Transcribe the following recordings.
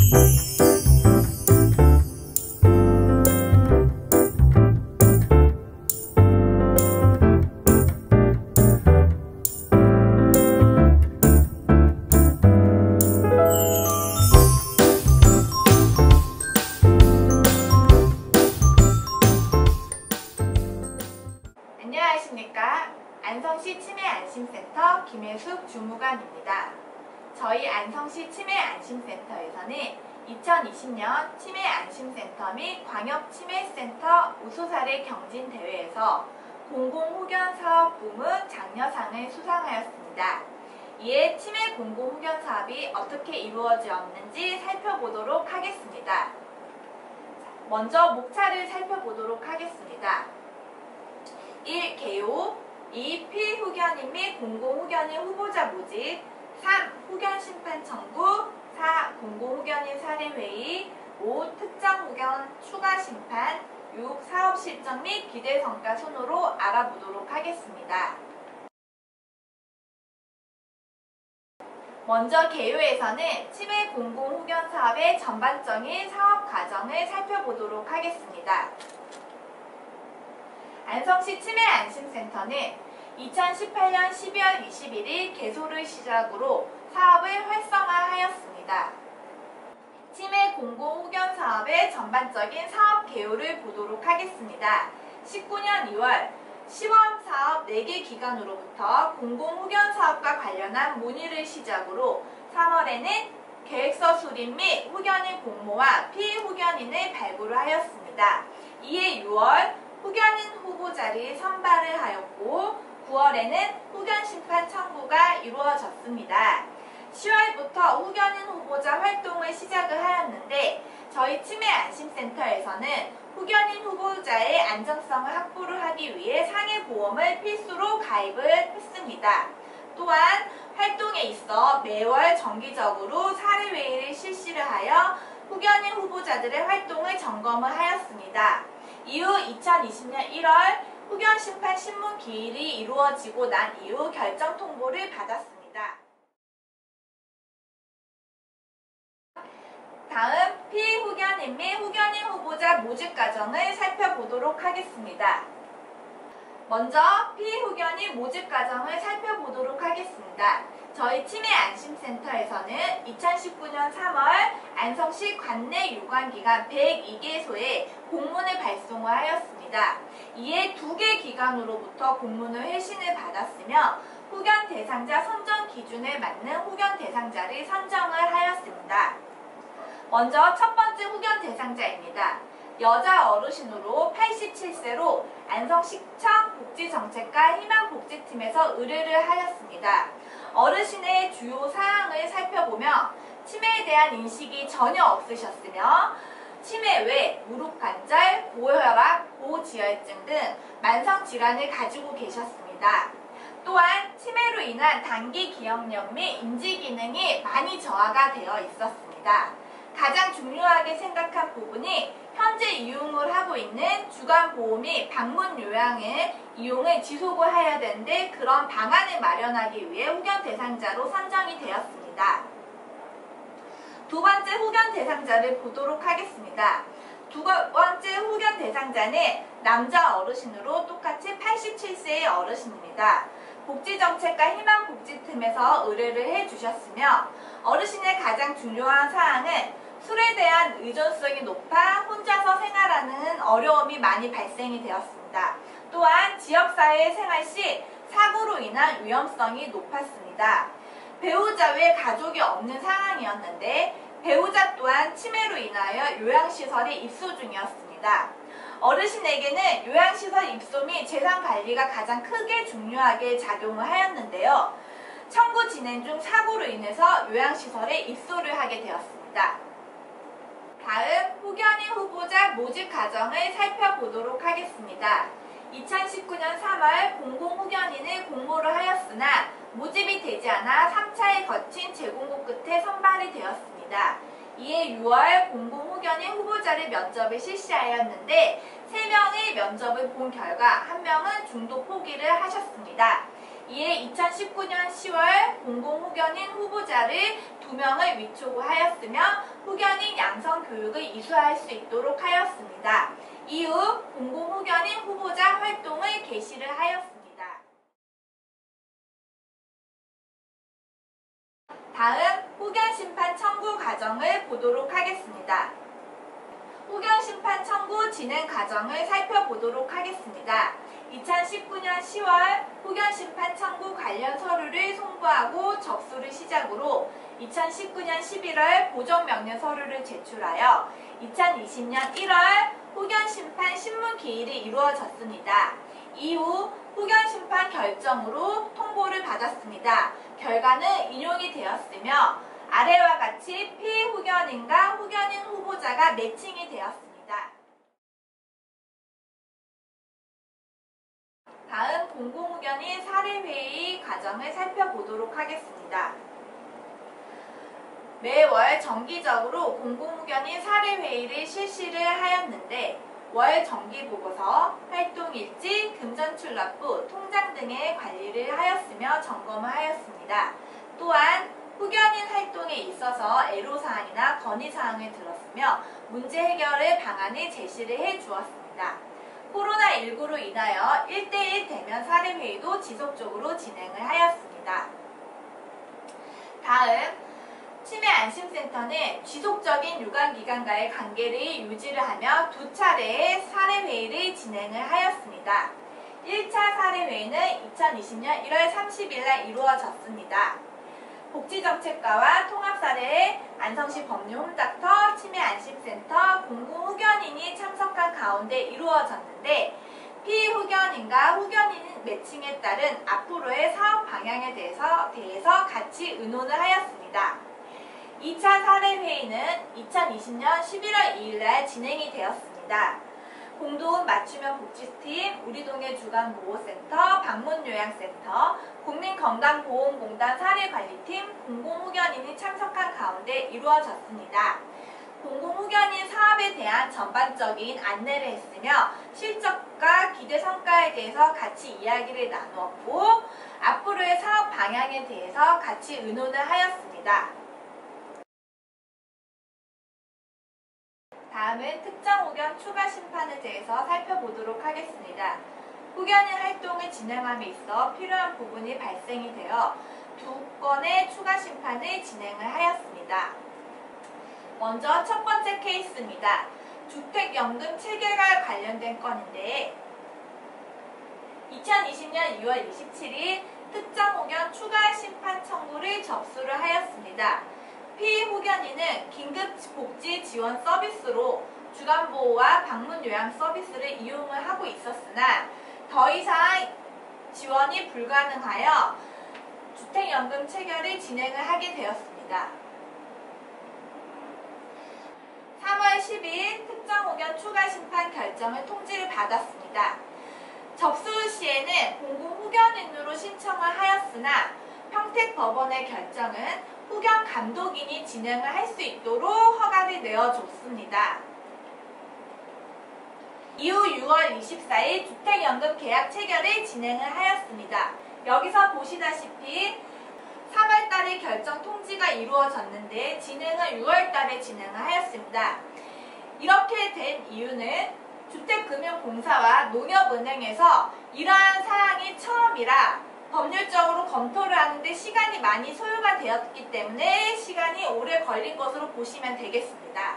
안녕하십니까. 안성시 치매안심센터 김혜숙 주무관입니다. 저희 안성시 치매안심센터에서는 2020년 치매안심센터 및 광역치매센터 우수사례 경진대회에서 공공후견사업 부문 장려상을 수상하였습니다. 이에 치매 공공후견사업이 어떻게 이루어졌는지 살펴보도록 하겠습니다. 먼저 목차를 살펴보도록 하겠습니다. 1. 개요 2. 피후견인 및 공공후견인 후보자 모집 3. 후견심판 청구 4. 공공후견인 사례회의 5. 특정후견 추가심판 6. 사업실정 및 기대성과 순으로 알아보도록 하겠습니다. 먼저 개요에서는 치매 공공후견 사업의 전반적인 사업 과정을 살펴보도록 하겠습니다. 안성시 치매안심센터는 2018년 12월 21일 개소를 시작으로 사업을 활성화하였습니다. 치매 공공후견 사업의 전반적인 사업 개요를 보도록 하겠습니다. 19년 2월 시범사업 4개 기관으로부터 공공후견 사업과 관련한 문의를 시작으로 3월에는 계획서 수립 및 후견인 공모와 피후견인을 발굴을 하였습니다. 이에 6월 후견인 후보자를 선발을 하였고 9월에는 후견심판 청구가 이루어졌습니다. 10월부터 후견인 후보자 활동을 시작을 하였는데 저희 치매안심센터에서는 후견인 후보자의 안정성을 확보를 하기 위해 상해보험을 필수로 가입을 했습니다. 또한 활동에 있어 매월 정기적으로 사례회의를 실시를 하여 후견인 후보자들의 활동을 점검을 하였습니다. 이후 2020년 1월 후견심판 신문 기일이 이루어지고 난 이후 결정 통보를 받았습니다. 다음 피후견인 및 후견인 후보자 모집 과정을 살펴보도록 하겠습니다. 먼저 피후견인 모집 과정을 살펴보도록 하겠습니다. 저희 치매안심센터에서는 2019년 3월 안성시 관내 유관기관 102개소에 공문을 발송을 하였습니다. 이에 2개 기관으로부터 공문을 회신을 받았으며 후견 대상자 선정 기준에 맞는 후견 대상자를 선정을 하였습니다. 먼저 첫 번째 후견 대상자입니다. 여자 어르신으로 87세로 안성시청 복지정책과 희망복지팀에서 의뢰를 하였습니다. 어르신의 주요 사항을 살펴보며 치매에 대한 인식이 전혀 없으셨으며 치매 외 무릎관절, 고혈압, 고지혈증 등 만성질환을 가지고 계셨습니다. 또한 치매로 인한 단기 기억력 및 인지기능이 많이 저하가 되어 있었습니다. 가장 중요하게 생각한 부분이 현재 이용을 하고 있는 주간보호 및 방문 요양의 이용을 지속을 해야 되는데 그런 방안을 마련하기 위해 후견 대상자로 선정이 되었습니다. 두 번째 후견 대상자를 보도록 하겠습니다. 두 번째 후견 대상자는 남자 어르신으로 똑같이 87세의 어르신입니다. 복지정책과 희망복지팀에서 의뢰를 해주셨으며 어르신의 가장 중요한 사항은 술에 대한 의존성이 높아 혼자서 생활하는 어려움이 많이 발생이 되었습니다. 또한 지역사회 생활 시 사고로 인한 위험성이 높았습니다. 배우자 외 가족이 없는 상황이었는데 배우자 또한 치매로 인하여 요양시설에 입소 중이었습니다. 어르신에게는 요양시설 입소 및 재산관리가 가장 크게 중요하게 작용을 하였는데요. 청구 진행 중 사고로 인해서 요양시설에 입소를 하게 되었습니다. 다음 후견인 후보자 모집 과정을 살펴보도록 하겠습니다. 2019년 3월 공공후견인을 공모를 하였으나 모집이 되지 않아 3차에 거친 재공고 끝에 선발이 되었습니다. 이에 6월 공공후견인 후보자를 면접을 실시하였는데 3명의 면접을 본 결과 1명은 중도 포기를 하셨습니다. 이에 2019년 10월 공공후견인 후보자를 2명을 위촉하였으며 후견인 양성 교육을 이수할 수 있도록 하였습니다. 이후 공공후견인 후보자 활동을 개시를 하였습니다. 다음 후견심판 청구 과정을 보도록 하겠습니다. 후견심판 청구 진행 과정을 살펴보도록 하겠습니다. 2019년 10월 후견심판 청구 관련 서류를 송부하고 접수를 시작으로 2019년 11월 보정명령 서류를 제출하여 2020년 1월 후견심판 신문기일이 이루어졌습니다. 이후 후견심판 결정으로 통보를 받았습니다. 결과는 인용이 되었으며 아래와 같이 피후견인과 후견인 후보자가 매칭이 되었습니다. 다음 공공후견인 사례회의 과정을 살펴보도록 하겠습니다. 매월 정기적으로 공공후견인 사례회의를 실시를 하였는데 월 정기보고서, 활동일지, 금전출납부, 통장 등의 관리를 하였으며 점검을 하였습니다. 또한 후견인 활동에 있어서 애로사항이나 건의사항을 들었으며 문제 해결의 방안을 제시를 해주었습니다. 코로나19로 인하여 1대1 대면 사례회의도 지속적으로 진행을 하였습니다. 다음 치매안심센터는 지속적인 유관기관과의 관계를 유지를 하며 2차례의 사례회의를 진행을 하였습니다. 1차 사례회의는 2020년 1월 30일 날 이루어졌습니다. 복지정책과와 통합사례에 안성시 법률홈닥터, 치매안심센터, 공공후견인이 참석한 가운데 이루어졌는데 피후견인과 후견인 매칭에 따른 앞으로의 사업 방향에 대해서 같이 의논을 하였습니다. 2차 사례회의는 2020년 11월 2일날 진행이 되었습니다. 공동 맞춤형 복지팀, 우리동네 주간보호센터, 방문요양센터, 국민건강보험공단 사례관리팀, 공공후견인이 참석한 가운데 이루어졌습니다. 공공후견인 사업에 대한 전반적인 안내를 했으며 실적과 기대 성과에 대해서 같이 이야기를 나누었고 앞으로의 사업 방향에 대해서 같이 의논을 하였습니다. 다음은 특정 후견 추가 심판에 대해서 살펴보도록 하겠습니다. 후견인 활동을 진행함에 있어 필요한 부분이 발생이 되어 2건의 추가 심판을 진행을 하였습니다. 먼저 첫 번째 케이스입니다. 주택연금 체결과 관련된 건인데 2020년 2월 27일 특정 후견 추가 심판 청구를 접수를 하였습니다. 피후견인은 긴급복지지원 서비스로 주간보호와 방문요양 서비스를 이용을 하고 있었으나 더 이상 지원이 불가능하여 주택연금 체결을 진행을 하게 되었습니다. 3월 10일 특정후견 추가심판 결정을 통지를 받았습니다. 접수 시에는 공공후견인으로 신청을 하였으나 평택법원의 결정은 후견 감독인이 진행을 할 수 있도록 허가를 내어줬습니다. 이후 6월 24일 주택연금 계약 체결을 진행을 하였습니다. 여기서 보시다시피 3월달에 결정 통지가 이루어졌는데 진행은 6월달에 진행을 하였습니다. 이렇게 된 이유는 주택금융공사와 농협은행에서 이러한 사항이 처음이라 법률적으로 검토를 하는데 시간이 많이 소요가 되었기 때문에 시간이 오래 걸린 것으로 보시면 되겠습니다.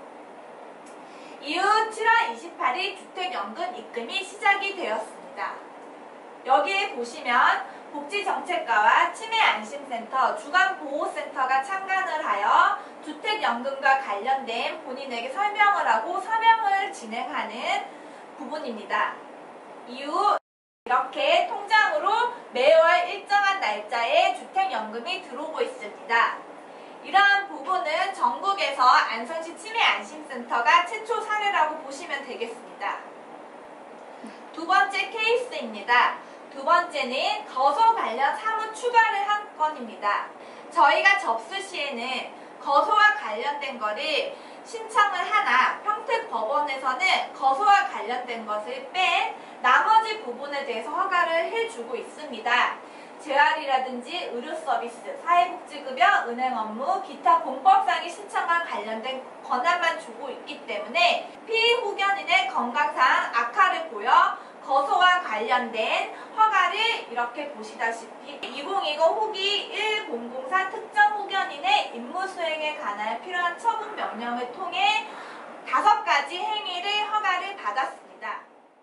이후 7월 28일 주택연금 입금이 시작이 되었습니다. 여기에 보시면 복지정책과와 치매안심센터, 주간보호센터가 참관을 하여 주택연금과 관련된 본인에게 설명을 하고 서명을 진행하는 부분입니다. 이후 이렇게 통장으로 매월 일정한 날짜에 주택연금이 들어오고 있습니다. 이러한 부분은 전국에서 안성시 치매안심센터가 최초 사례라고 보시면 되겠습니다. 두 번째 케이스입니다. 두 번째는 거소 관련 사무 추가를 한 건입니다. 저희가 접수 시에는 거소와 관련된 거를 신청을 하나 평택법원에서는 거소와 관련된 것을 뺀 나머지 부분에 대해서 허가를 해주고 있습니다. 재활이라든지 의료 서비스, 사회복지급여, 은행 업무, 기타 공법상의 신청과 관련된 권한만 주고 있기 때문에 피해 후견인의 건강상 악화를 보여 거소와 관련된 허가를 이렇게 보시다시피 2020 후기 1004 특정 후견인의 임무 수행에 관하여 필요한 처분 명령을 통해 5가지 행위를 허가를 받았습니다.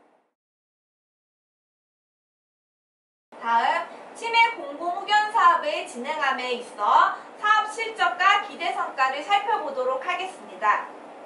다음, 치매 공공후견 사업을 진행함에 있어 사업 실적과 기대 성과를 살펴보도록 하겠습니다.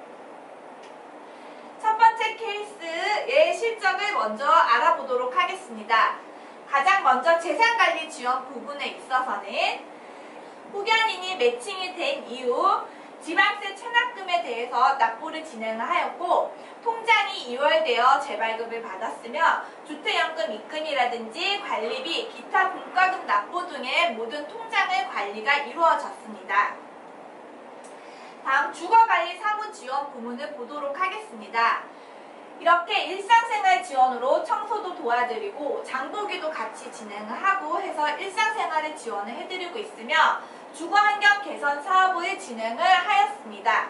첫 번째 케이스의 실적을 먼저 알아보도록 하겠습니다. 가장 먼저 재산관리 지원 부분에 있어서는 후견인이 매칭이 된 이후 지방세 체납금에 대해서 납부를 진행하였고 통장이 이월되어 재발급을 받았으며 주택연금 입금이라든지 관리비, 기타 공과금 납부 등의 모든 통장의 관리가 이루어졌습니다. 다음 주거관리 사무지원 부문을 보도록 하겠습니다. 이렇게 일상생활 지원으로 청소도 도와드리고 장보기도 같이 진행을 하고 해서 일상생활을 지원을 해드리고 있으며 주거환경 개선 사업을 진행을 하였습니다.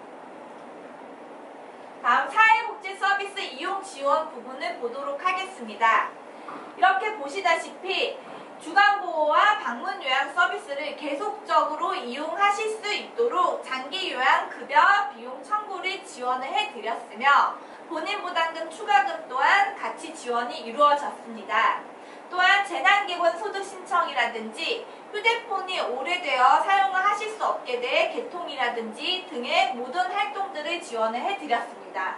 다음 사회복지 서비스 이용 지원 부분을 보도록 하겠습니다. 이렇게 보시다시피 주간보호와 방문 요양 서비스를 계속적으로 이용하실 수 있도록 장기 요양 급여 비용 청구를 지원을 해드렸으며 본인 부담금 추가금 또한 같이 지원이 이루어졌습니다. 또한 재난기본 소득 신청이라든지 휴대폰이 오래되어 사용을 하실 수 없게 돼 개통이라든지 등의 모든 활동들을 지원을 해드렸습니다.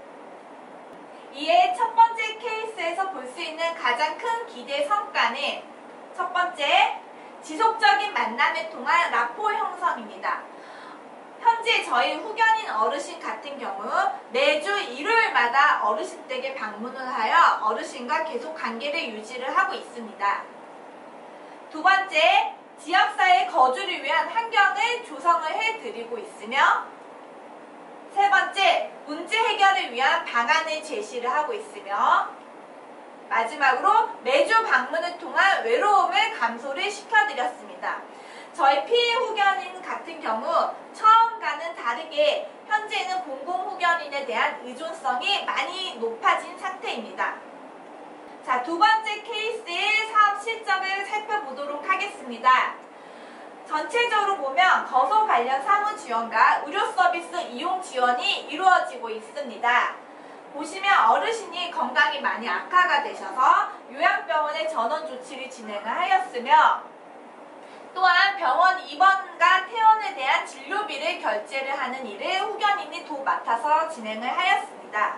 이에 첫 번째 케이스에서 볼 수 있는 가장 큰 기대 성과는 첫 번째, 지속적인 만남을 통한 라포 형성입니다. 현재 저희 후견인 어르신 같은 경우 매주 일요일마다 어르신 댁에 방문을 하여 어르신과 계속 관계를 유지를 하고 있습니다. 두 번째, 지역사회 거주를 위한 환경을 조성을 해드리고 있으며 세 번째, 문제 해결을 위한 방안을 제시를 하고 있으며 마지막으로 매주 방문을 통한 외로움을 감소를 시켜드렸습니다. 저희 피해 후견인 같은 경우 처음과는 다르게 현재는 공공후견인에 대한 의존성이 많이 높아진 상태입니다. 자, 두 번째 케이스의 사업 실적을 살펴보도록 하겠습니다. 전체적으로 보면 거소 관련 사무 지원과 의료 서비스 이용 지원이 이루어지고 있습니다. 보시면 어르신이 건강이 많이 악화가 되셔서 요양병원에 전원 조치를 진행을 하였으며 또한 병원 입원과 퇴원에 대한 진료비를 결제를 하는 일을 후견인이 맡아서 진행을 하였습니다.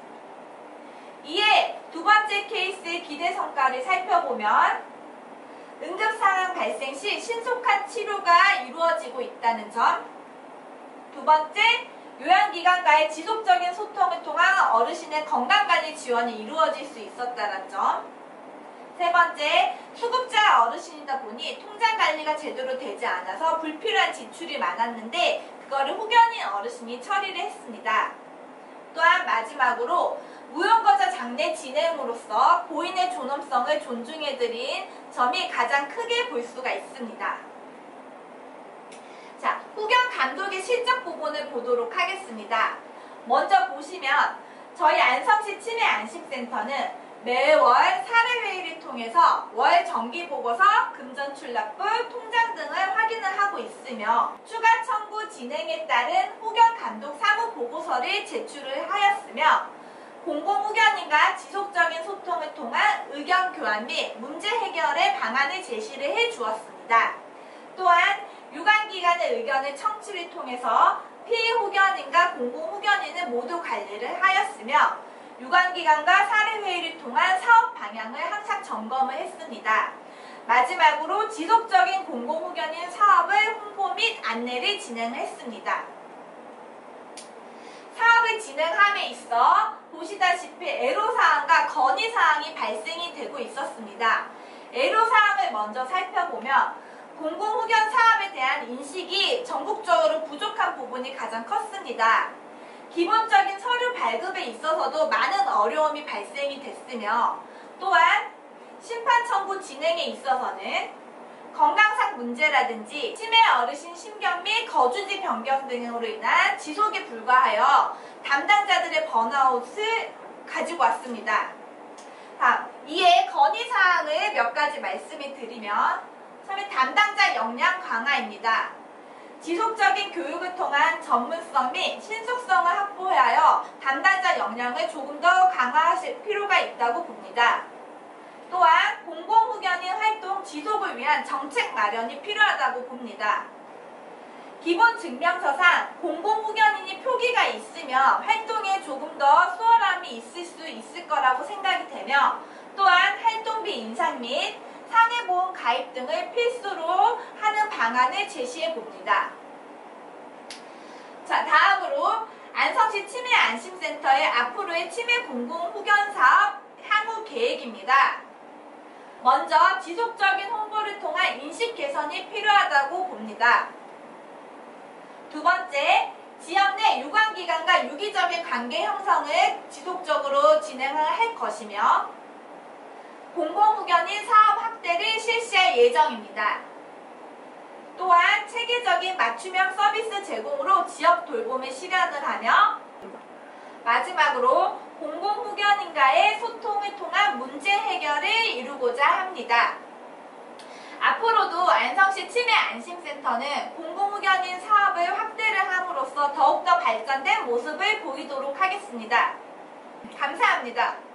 이에 두 번째 케이스의 기대 성과를 살펴보면 응급상황 발생 시 신속한 치료가 이루어지고 있다는 점, 두 번째, 요양기관과의 지속적인 소통을 통한 어르신의 건강관리 지원이 이루어질 수 있었다는 점, 세 번째, 수급자 어르신이다 보니 통장관리가 제대로 되지 않아서 불필요한 지출이 많았는데 그거를 후견인 어르신이 처리를 했습니다. 또한 마지막으로 무용거자 장례 진행으로서 고인의 존엄성을 존중해드린 점이 가장 크게 볼 수가 있습니다. 자, 후견 감독의 실적 부분을 보도록 하겠습니다. 먼저 보시면 저희 안성시 치매 안심센터는 매월 사례회의를 통해서 월 정기보고서, 금전출납부, 통장 등을 확인을 하고 있으며 추가 청구 진행에 따른 후견 감독 사무보고서를 제출을 하였으며 공공후견인과 지속적인 소통을 통한 의견 교환 및 문제 해결의 방안을 제시를 해주었습니다. 또한 유관기관의 의견을 청취를 통해서 피해 후견인과 공공후견인을 모두 관리를 하였으며 유관기관과 사례회의를 통한 사업 방향을 항상 점검을 했습니다. 마지막으로 지속적인 공공후견인 사업을 홍보 및 안내를 진행했습니다. 사업을 진행함에 있어 보시다시피 애로사항과 건의사항이 발생이 되고 있었습니다. 애로사항을 먼저 살펴보면 공공후견 사업에 대한 인식이 전국적으로 부족한 부분이 가장 컸습니다. 기본적인 서류 발급에 있어서도 많은 어려움이 발생이 됐으며 또한 심판 청구 진행에 있어서는 건강상 문제라든지 치매 어르신 심경 및 거주지 변경 등으로 인한 지속에 불과하여 담당자들의 번아웃을 가지고 왔습니다. 이에 건의사항을 몇 가지 말씀을 드리면 처음에 담당자 역량 강화입니다. 지속적인 교육을 통한 전문성 및 신속성을 확보하여 담당자 역량을 조금 더 강화하실 필요가 있다고 봅니다. 또한 공공후견인 활동 지속을 위한 정책 마련이 필요하다고 봅니다. 기본 증명서상 공공후견인이 표기가 있으면 활동에 조금 더 수월함이 있을 수 있을 거라고 생각이 되며 또한 활동비 인상 및 상해보험 가입 등을 필수로 하는 방안을 제시해 봅니다. 자, 다음으로 안성시 치매안심센터의 앞으로의 치매 공공후견 사업 향후 계획입니다. 먼저 지속적인 홍보를 통한 인식 개선이 필요하다고 봅니다. 두 번째, 지역 내 유관기관과 유기적인 관계 형성을 지속적으로 진행을 할 것이며 공공후견인 사업 확대를 실시할 예정입니다. 또한 체계적인 맞춤형 서비스 제공으로 지역 돌봄을 실현을 하며 마지막으로 공공후견인과의 소통을 통한 문제 해결을 이루고자 합니다. 앞으로도 안성시 치매안심센터는 공공후견인 사업을 확대를 함으로써 더욱더 발전된 모습을 보이도록 하겠습니다. 감사합니다.